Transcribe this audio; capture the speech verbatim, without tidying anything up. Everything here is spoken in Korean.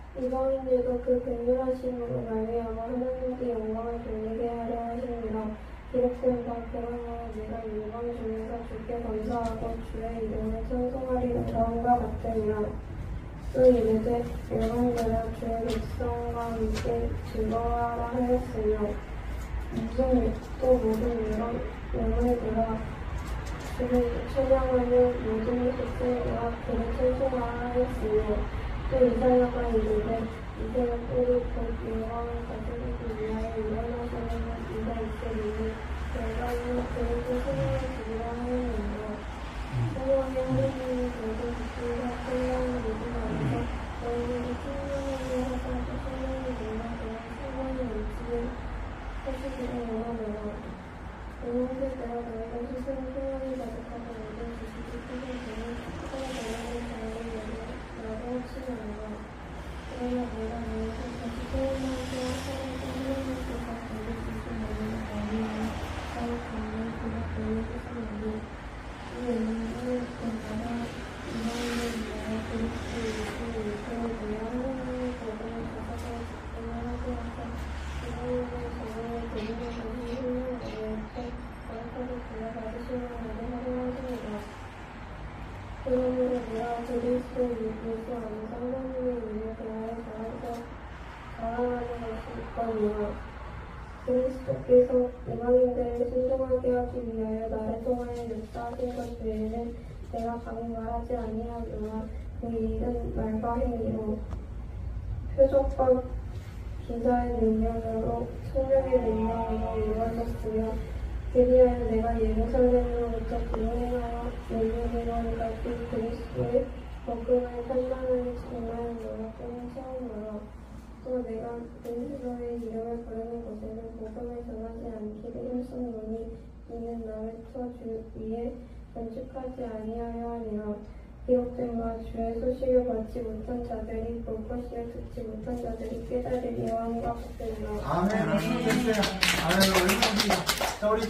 이방인들도 그 긍휼하심으로 말미암아 하나님께 영광을 돌리게 하려 하심이라. 기록된 바 그러므로 내가 일방 중에서 주께 감사하고 주의 이름을 찬송하리라 다음과 같으니라. 또 이르되 열방들아 주의 백성과 함께 즐거워하라 하였으며 무슨 또 모든 이런 영혼들아 주를 찬양하며 모든 백성들아 그를 찬송하라 하였으며 또 이사야가 이르되 이제 우리 곧 영광을 가지기 위하여 일어나시는 이가 있으리니 열방이 그에게 승리를 주리라 하였느니라. 성령의 하나님이 모든 국민과 성령의 모든 안에서 너희들이 충만하게 하사도 성령이 내가 그런 성령의 의지를 하시기를 원하노라. 영혼들아 너희가 스스로 소망이 가득하고 모든 지식이 크게 되는 크고 너희의 자유를 나도 확신하노라. 그러나 내가 너희를 다시 소원하게 하사로서 하나님께서 너희 주신 너희를 말미암아 나의 강을 그가 너희에게 주시나니 이 영혼을 나라 이방인을 위하여 그리스도 예수의 일터를 위하여 하나님의 법을 가사가 집중을 하게 하사 이방인의 정령을 드리는 것이 훌륭하게 거룩하게 구원받으시려고 하려 하십니다. 그러므로 내가 그리스도 예수 안에서 하나님의 일을 대하여 자랑하는 것이 있거니와 그리스도께서 이방인들을 순종하게 하기 위하여 나를 통하여 역사하신 것 외에는 내가 감히 말하지 아니하노라. 그 일은 말과 행위로 표적과 기사의 능력으로 성령의 능력으로 이루어졌으며 그리하여 내가 예루살렘으로부터 구원하여 예루살렘까지 그리스도의 복음을 판단하는 정말 놀랍게는 처음으로 또 내가 그리스도의 이름을 부르는 곳에는 복음을 전하지 않기를 힘쓰노니 이는 나를 쳐 주 위에 건축하지 아니하려 하니라. 기록된 바 주의 소식을 받지 못한 자들이 볼 것이요 듣지 못한 자들이 깨달으리라 함과 같으니라. 아멘. 말씀해 주세요. 아멘. 얼마나